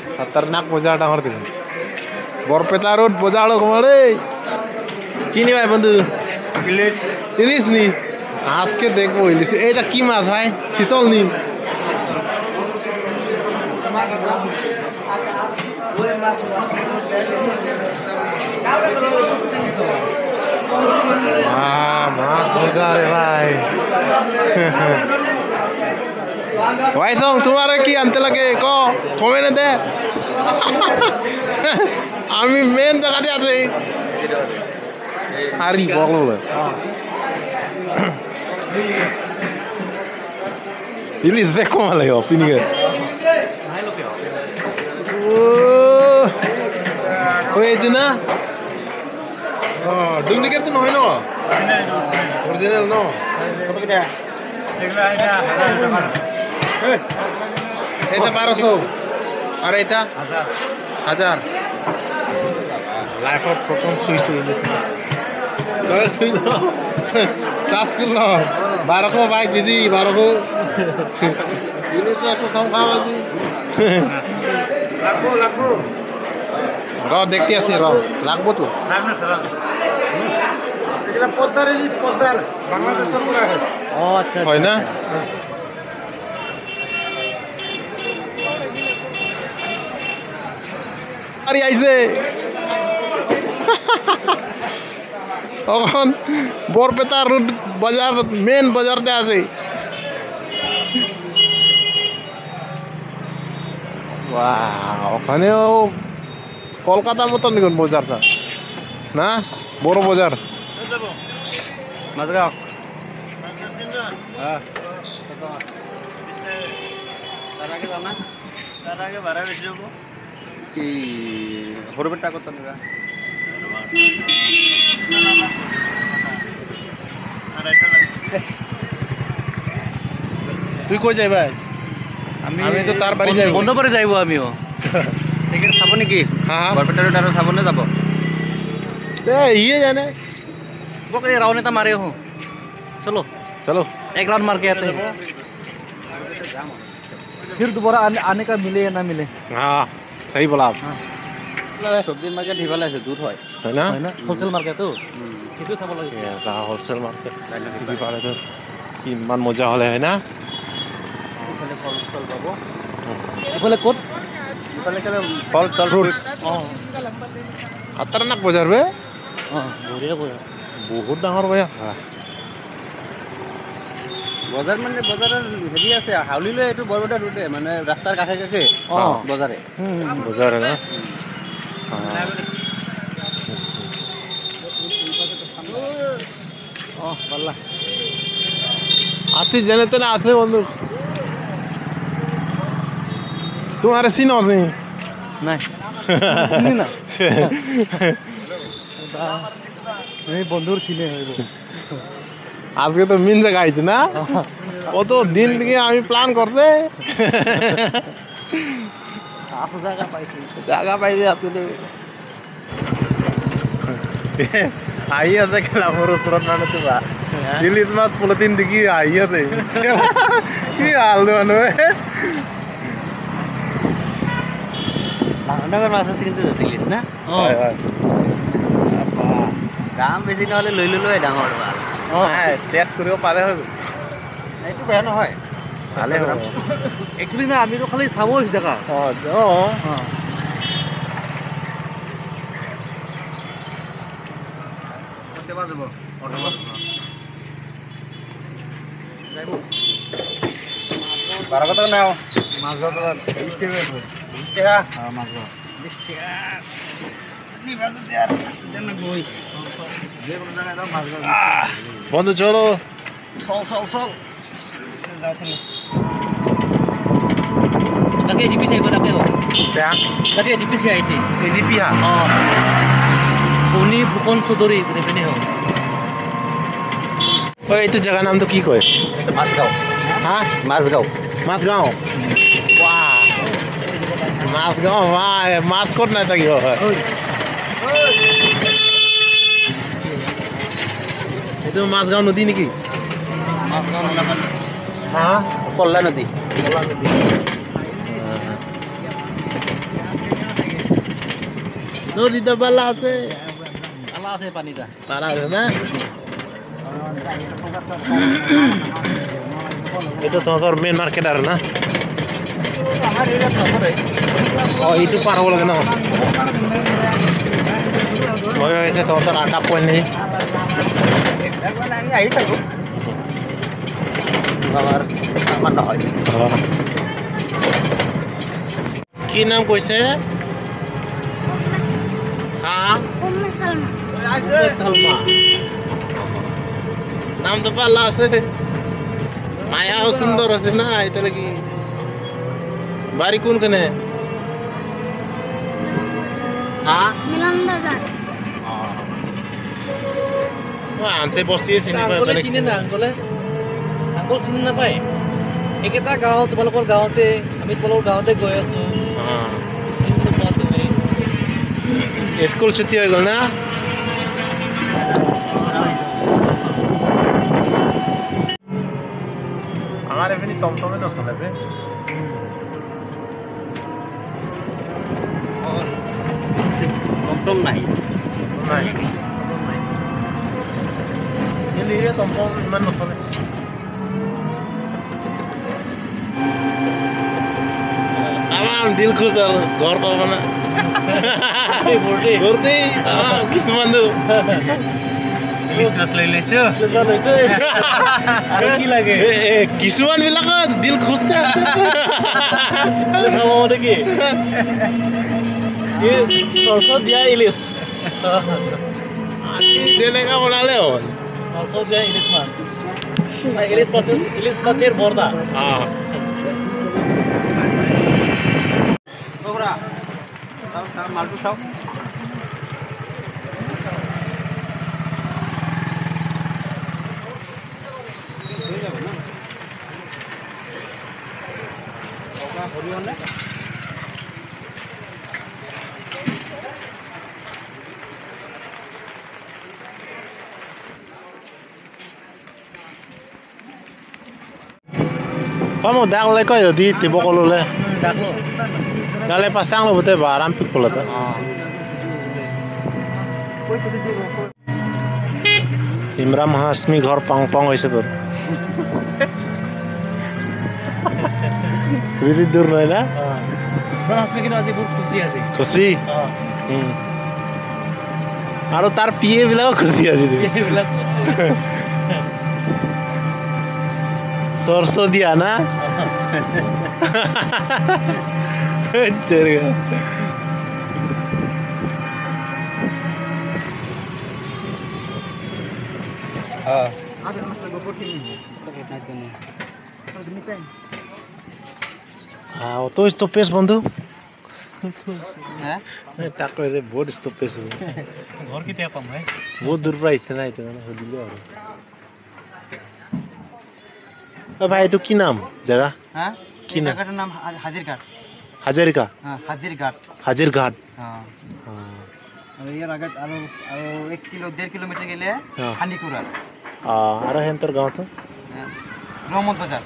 खतरनाक बजार डाঙर देखो बरपेटा रोड बजार घुमाड़े किनी भाई बंधु इलिश नी आज के देखो इलिश एटा की माছ भाई शीतल नी माछ मजा रे भाई भाई सॉन्ग तुम्हारे की अंते लगे को कमेंट दे আমি মেন জায়গাতে আছি আরি বললে ইলিশ বে কমালে পিনিকে ওই দিনা ডুপ্লিকেট তো নহয় ন অরিজিনাল ন কত কিটা এগুলা এটা 1200 আর এটা 1000 লাইফত প্রথম সুইছো ইলিশ মাছ সুই চাষ করলো 1200 ভাই কেজি 1200 ইলিশ মাছ প্রথম খাওয়া দি লাগবো র দেখতে আসি র লাগবো তো এগুলা পদ্মার ইলিশ পদ্মার বাংলাদেশের পুরা হয় ও আচ্ছা হয় না আরে আইছে এখন বরপেটা রোড বাজার মেন বাজারতে আছে ওখানেও কলকাতার মতন দেখুন বাজারটা না বড় বাজার মাঝগাঁও হ্যাঁ তার আগে যাও না তার আগে ভাড়া বেশি যাবো কি বরপেটা কত টাকা তুই কই যাই ভাই আমি তো তার বাড়ি যাই বন্ধ করে যাইবো আমিও টিকিট খাবো নাকি হ্যাঁ বরপেটা রোড আর খাবো না যাব ये जाने वो कहीं राव नेता मारे हो चलो चलो एक राउंड मार के आते हैं फिर दोबारा आने का मिले या ना मिले हाँ सही बोला आप सब्जी मार्केट ही वाला है दूर है ना होलसेल मार्केट तो कितने सब लगे ये होलसेल मार्केट ही वाला तो कि मन मजा वाला है ना इफाले फल फल बाबू इफाले कोट इफाले के फल फल फ्रूट्स खतरनाक बाजार बे বঢ়িয়া বজাৰ বহুত ডাঙৰ বজাৰ বজাৰ মানে বজাৰৰ হেৰি আছে হাউলি লৈ এইটো বৰপেটা ৰোডে মানে ৰাস্তাৰ কাষে কাষে বজাৰে বজাৰ না পাল্লা আসি যেনে তেনে আছে বন্ধু তোমারে চিনো আছে নাই না বন্ধুর ছিলে আজকে তো মিন জায়গা আইছে না কত দিন থেকে আমি প্ল্যান করছে জায়গা পাইছে আসলে আই আছে খেলা মোর উপরত মানে তো বা ইলিশ মাছ পলিথিন দেখি আই আছে কি হাল দেওয়ানো ডাঙৰ মাছ আছে কিন্তু ইলিশ না হয় হয় দাম বেছি নহ'লে লৈ ল'লো ডাঙৰ টেষ্ট কৰিব পাৰে হৈ গ'ল এইটো বেয়া নহয় ভালে হ'ব একচুৱেলি না আমিতো খালি চাব জেগা কেতিয়াবা যাব বাৰ কথা নাই মাছ ধৰা 20 টাকা মাছ 20 টাকা বন্ধু চলো চল চল চল তাকে এজিপি চাইব তাকে তাকে এজিপি চাই আইটি এজিপি হা উনি ভূষণ চৌধুৰী পিনে হওক ঐ এইটো জেগাৰ নামটো কি কয় মাছগাঁও হা মাছগাঁও মাছগাঁও বাহ মাছগাঁও ভাই মাছ ক'ত নাই থাকিব এইটো মাছগাঁও নদী নেকি হা কল্লা নদী নদীতে বালা আছে আলা আছে পানীটা বালা আছে না এটা তোমার মেইন মার্কেট আর না এইটো পাৰ হ'ব লাগে ন মই ভাবিছে তহঁতৰ আটা পইণ্ট নেকি কি নাম কৈছে নাম তো পাল্লা আছে মায়াও সুন্দর আছে না এটা লাগি বাড়ি কোনখানে হ্যাঁ মিলন বাজার আনছে বস্তি চিনি পাই চিনি না আংকলে আংকল চিনি নাপায় একেটা গাঁও তোমালোকৰ গাঁৱতে আমি তোমালোকৰ গাঁৱতে গৈ আছো স্কুল ছুটি হৈ গ'ল না আমার এমনি টমটমে নচলে বে টমটম নাই নাই এলিয়ে টমটম ইমান নচলে আমার দিল খুশ আর ঘর পাবো না ভর্তি কিছুমান কিছুমান বিলাকত দিল খুঁজতে আছে দিয়া ইলিছ তেনেকা বনালে হ'ল দিয়া ইলিছ মাছ ইলিছ মাছের বর্দা মালটো চাও Kamu dak le ko yo di tibo ko le. Dale pasang lo bote baram pik ko ta. Imran Hasmi ঘর পাং পাং হইছে তোর। বেশি দূর নয় না? ইমরান হাসমি কিন্তু আজি বহুত খুশি আছে। খুশি? আর তার পিয়ে বিলাও খুশি আছে। सरसों दिया ना तेरे तो स्टॉपेज बंधु ताको ऐसे बहुत स्टॉपेज घर की पाम है बहुत दूर प्राइस ना इतना होदिले और भाई तो की नाम जगह हां की नाम जगह नाम हाजिरघाट हाजिरका हां हाजिरघाट हाजिरघाट हां और यार आगे आरो 1 किलो 1.5 किलोमीटर गेले हानिकुरा और हेंतर गांव तो रहमत बाजार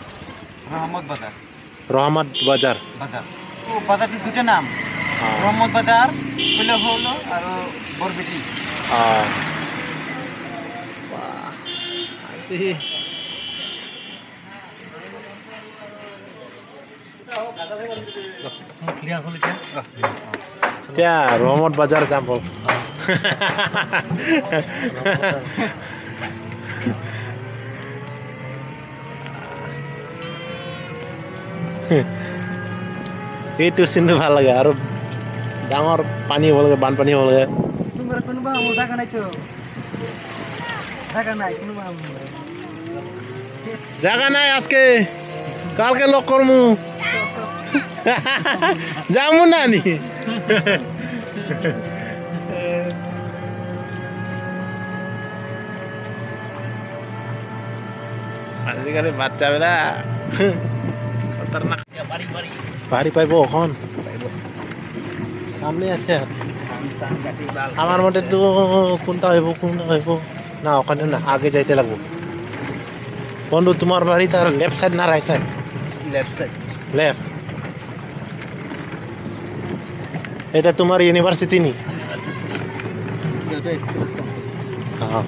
रहमत बाजार बाजार ओ बाजार की দুটো নাম रहमत बाजार বলে হলো আর বরবেটি আজি ক্লিয়ার হল क्या रहमत बाजार जाम बोल এইটো চিন্তা ভাল লাগে আৰু ডাঙৰ পানী হ'ব লাগে বানপানী হ'ব লাগে তোমাৰ কোনোবা জাগা নাই তো জাগা নাই কোনোবা জাগা নাই আজকে কালকে লগ করমু যামু না নি আজিকালি বাচ্চাবেলা খতরনাক বাড়ি পাইব এখন সামনে আছে আমার মতে তো কোনটা হইব না ওখানে না আগে যাইতে লাগবো বন্ধু তোমার বাড়ি তার লেফট সাইড না রাইট সাইড লেফট এটা তোমার ইউনিভার্সিটি নি হ্যাঁ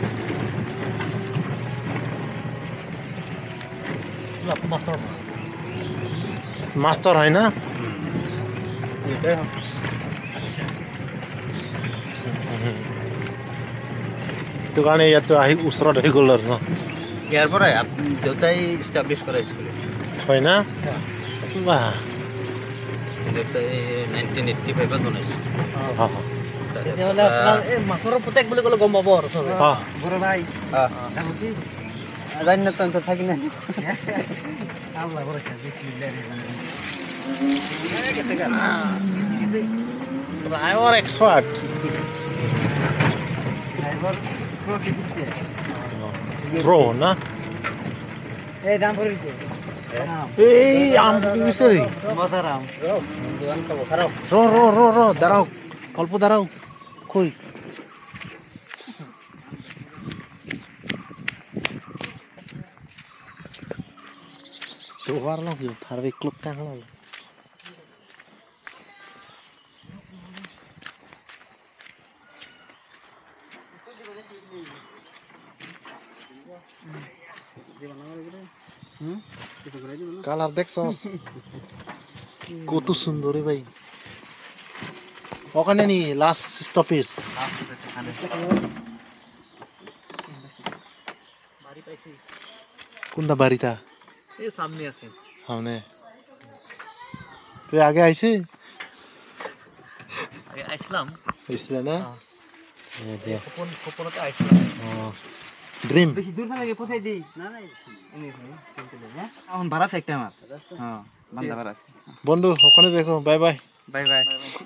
মাস্টার হয় না সেইটো কাৰণে ইয়াতো আহি ওচৰত আহি গ'ল আৰু ন ইয়াৰ পৰাই দেউতাই ইষ্টাব্লিছ কৰা স্কুল হয় না বাহ দেউতাই 1985ত বনাইছে তেতিয়াহ'লে আপোনাৰ এই মাছৰ পুতেক বুলি ক'লে গম পাব আৰু চবে বড় ভাই জানি না তো থাকি না আল্লাহ বরকত বিসমিল্লাহ ড্ৰাইভাৰ এক্সপাৰ্ট ড্রাইভার প্রো দিচ্ছে প্ৰ না এই দাম করে দিচ্ছে এই আম বিচাৰি মজারাম দোকান খাবো খারাপ ৰ দাঁড়াও অল্প দাঁড়াও কই Tuh warna gitu, harus klub kan lo. Kalar Dexos. Kok tuh sundori bay. ওখানে নি লাস্ট স্টপেজ বাড়ি পাইছি কোনটা বাড়িটা এই সামনে আছে সামনে তুই আগে আইছি আগে আইছিলাম আইছিলা না খোপনতে আইছিলাম ড্রিম বেশি দূর না লাগে পৌঁছাই দেই না না এখন ভাড়া আছে একটা আমার হ্যাঁ বান্দা ভাড়া বন্ধু ওখানে দেখো bye bye bye bye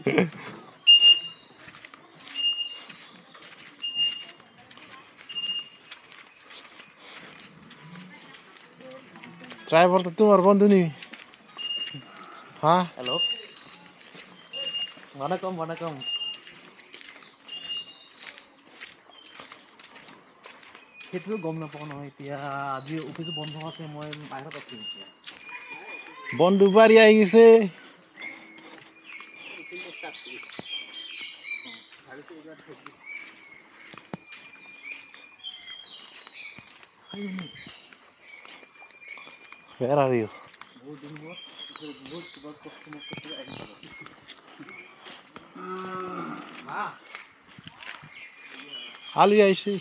driver তো তোমার বন্ধু নি হ্যাঁ হ্যালো வணக்கம் வணக்கம் সেইটো গম নাপাওঁ নহয় এতিয়া আজি অফিস বন্ধ আছে মই বাহিৰত আছো এতিয়া বন্ধু বাড়ি আই গেছে Where are you? Ali আইছে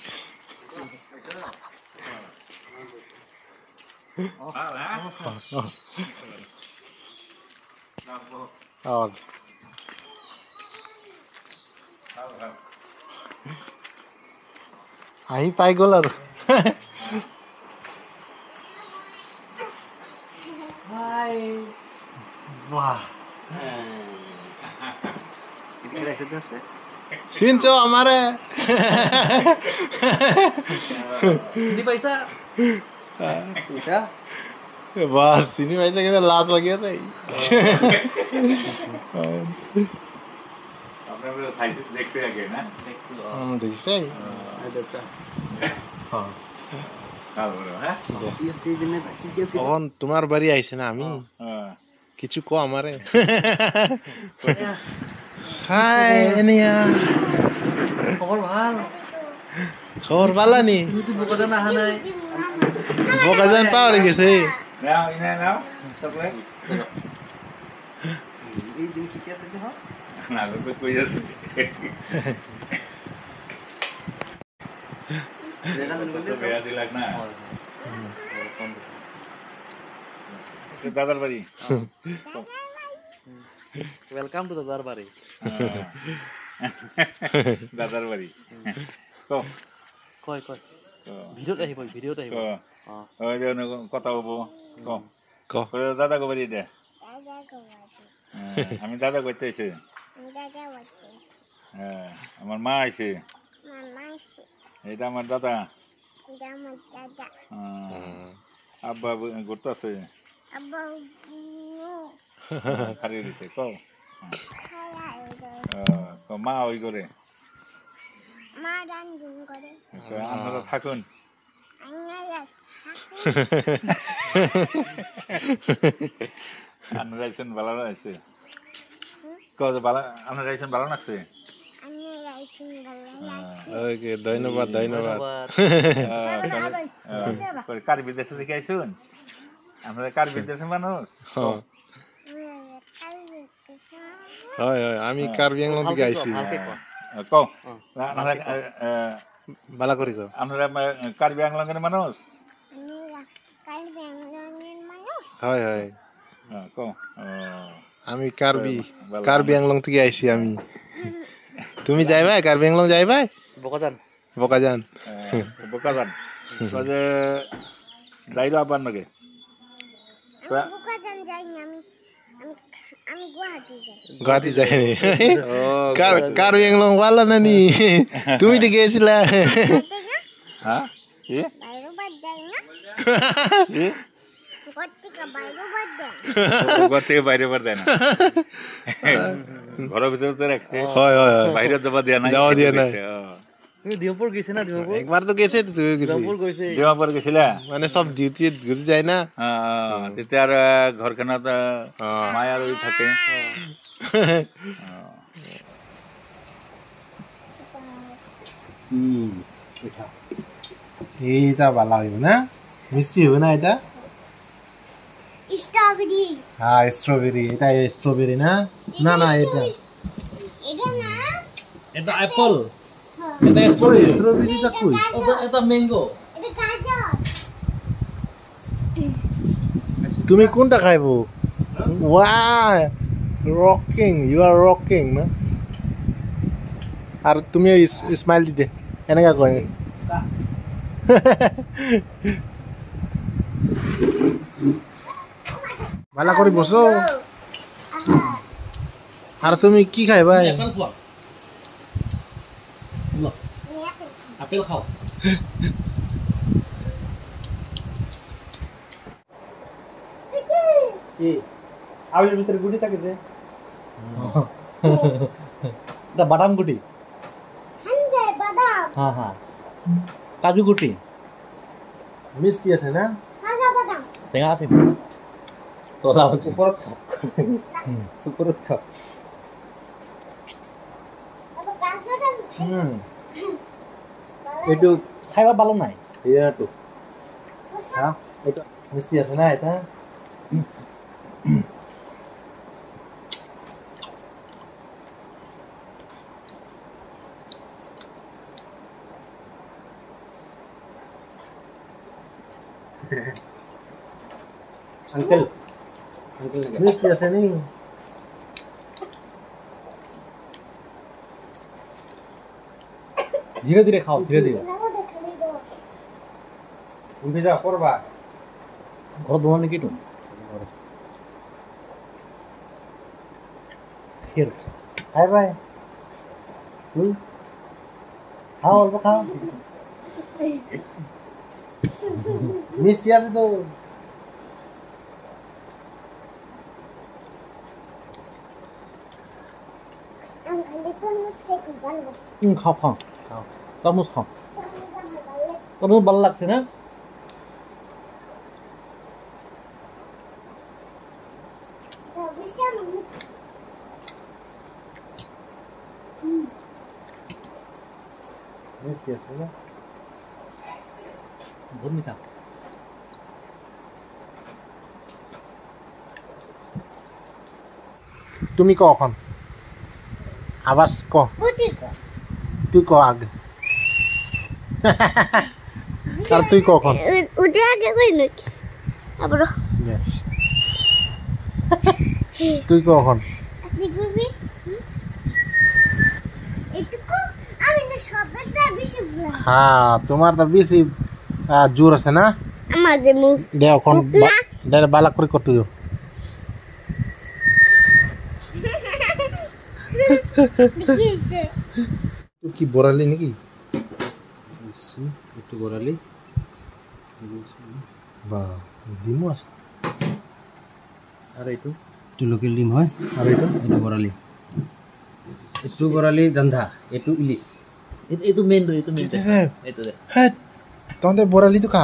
আওয়াজ আহি পাই গ'ল আৰু হাই বাহ এটা এসে দছে চিনছো আমারে চিনি পাইছা এটা বাস চিনি পাইছে কিন্তু লাজ লাগি আছে আপনারা সাইজ দেখতে আগে না দেখিছে দেউতা হ্যাঁ তারপরে হ্যাঁ তখন তোমার বাড়ি আইছে না আমি হ্যাঁ কিছু কো আমারে হাই এনিয়া খবর ভাল খবর ভালো নি তুমি তো বোকাদান আহা নাই বোকাজান পাওয়ার গেছে নাও ইনা নাও চকলেট এই দিন কি আছে দেখো না লোকে কই আছে যেটা দিন বললে বেয়া দিলাক না দাদার বাড়ি ওয়েলকাম টু দাদার বাড়ি দাদার বাড়ি কয় কয় ভিডিওত আহিব ভিডিওত আহিব ওই যে কথা বলবো ক দাদা কো বাড়ি দে আমি দাদা করতে এসে হ্যাঁ আমার মা আইছে এটা আমার দাদা আব্বা ঘুরতেছে হারিয়ে দিছে কও মা ওই করে আপনারা থাকুন আপনারা আইছেন ভালো লাগছে আপনারা আইছেন ভালো লাগছে ওকে ধন্যবাদ ধন্যবাদ কার বিদেশে থেকে আইসুন আমরা কার বিদেশে মানুষ হয় হয় আমি কার্বি আংলং থেকে আইছি কও ভালো করে কও আমরা কার্বি আংলংয়ের মানুষ হয় হয় কও আমি কার্বি আংলং থেকে আইছি আমি তুমি যাইবা কার্বি আংলং যাইবা বকাজান বকাজান বকাজান যে যাইলো আবার নাকি গুয়াহাটি যাইনি কার্বি আংলং ভালো নানি তুমি তো গেছিলা হ্যাঁ কি ঘর থেকে বাইরে বার দেয় না ঘরের ভিতরে তো রাখতে হয় হয় বাইরে যাবা দেয়া নাই যাওয়া দিয়া নাই তুমি ডিমাপুর গেছে না ডিমাপুর একবার তো গেছে তুই গেছিস ডিমাপুর গেছে ডিমাপুর গেছিলা মানে সব ডিউটি গুছি যায় না তেতে আর ঘরখানাত মায়া রই থাকে এইটা ভালো হইব না মিষ্টি হবে না এটা স্ট্রবেরি হ্যাঁ স্ট্রবেরি এটা স্ট্রবেরি না না না এটা না এটা অ্যাপল এটা স্ট্রবেরি স্ট্রবেরিটা কই এটা ম্যাঙ্গো এটা গাজর তুমি কোনটা খাইবো wow rocking you are rocking না আর তুমি স্মাইল দিতে এনেকা কই ভালো করে বসো আর তুমি কি খাইবা অ্যাপল খাও আপেল খাও কি আপেলের ভিতরে গুটি থাকে যে এটা বাদাম গুটি হানজাই বাদাম হ্যাঁ হ্যাঁ কাজু গুটি মিষ্টি আছে না কাঁচা বাদাম টেঙা আছে সোলা হচ্ছে সুপরত খাও আবার গাজরটা একটু খাইবা ভালো নাই এইটো হ্যাঁ এটা মিষ্টি আছে না এটা अंकल মিষ্টি আছে নি धीरे धीरे खाओ धीरे धीरे নাও দেখালি দাও उनके जा करबा घर दोना नाকি তুমি फिर খাই ভাই তুই খাও অল্প খাও মিষ্টি আছে তো আমি খালি তরমুজ খেতে ভালোবাসি খাও খাও খাও তরমুজ খাও তরমুজ ভালো লাগছে না মিষ্টি আছে না বহুত মিঠা তুমি কখন আবার ক বুটিকো তুই ক আগে আর তুই কখন উঠে আগে কই নাকি আবার তুই কখন আসি গুবি এটুকু আমি না সবচেয়ে বেশি ভুলা হ্যাঁ তোমার তো বেশি জোর আছে না আমার যে মুখ দে এখন বালা করে কত দেখিছে তুই কি বড়ালি নাকি একটু গোড়ালি বা ডিমও আছে আর এইটো এইটো লোকেল ডিম হয় আর এইটো গোড়ালি এইটো গোড়ালি ৰন্ধা এইটো ইলিশ এইটো মেইন এইটো দে হ্যাঁ তহঁতে বড়ালি তো খা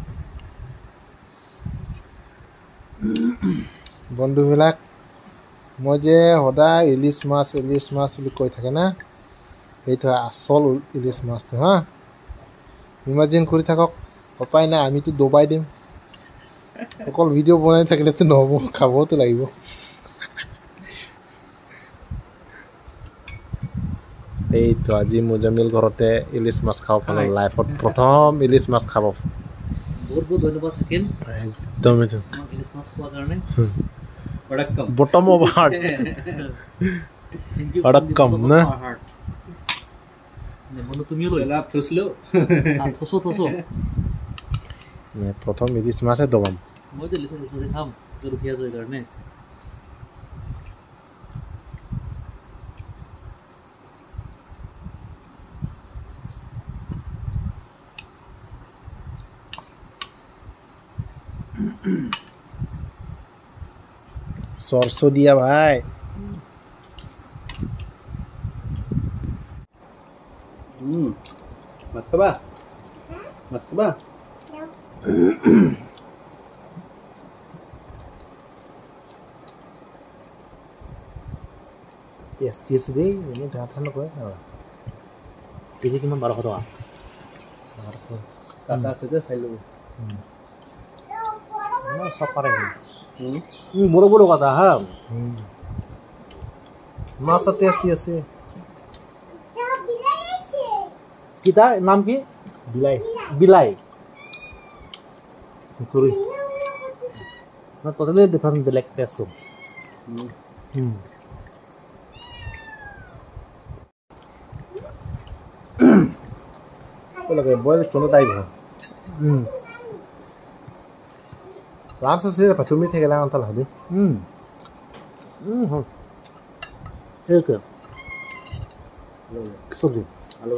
বন্ধুবিলাক মই যে সদায় ইলিছ মাছ বুলি কৈ থাকে না এইটো আচল ইলিছ মাছটো হা ইমাজিন কৰি থাকক উপায় নাই আমিতো দবাই দিম অকল ভিডিঅ' বনাই থাকিলেতো নহ'ব খাবতো লাগিব এইটো আজি মুজামিল ঘৰতে ইলিছ মাছ খাব পালোঁ লাইফত প্ৰথম ইলিছ মাছ খাব বহুত বহুত ধন্যবাদ থাকিল একদম এইটো ইলিছ মাছ খোৱাৰ কাৰণে বটম অফ হাৰ্ট অডকম না তুমিও লৈ প্ৰথম ইলিছ মাছে দবাম মইতো ইলিছ মাছ খাম ৰখীয়া জয়ৰ কাৰণে सरसों दिया भाई মাছ খাবা মাছ খাবা টেষ্টি দেই এনেই যা ঠা নকৰে কেজি কিমান 1200 টকা কাটা আছে যে চাই ল'ব সব পারে বড় বড় কথা হ্যাঁ মাছ টেষ্টি আছে কিতা নাম কি বিলাই বিলাই করি না টোটালি ডিফারেন্ট বেলেগ টেস্ট লাগে বইল চলো তাই langsung sih pacumi teh kelangan telah deh itu sobji halo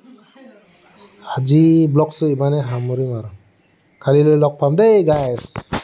আজি ব্লগ ইমানে সামৰিম আৰু কালিলৈ লগ পাম দেই গাইছ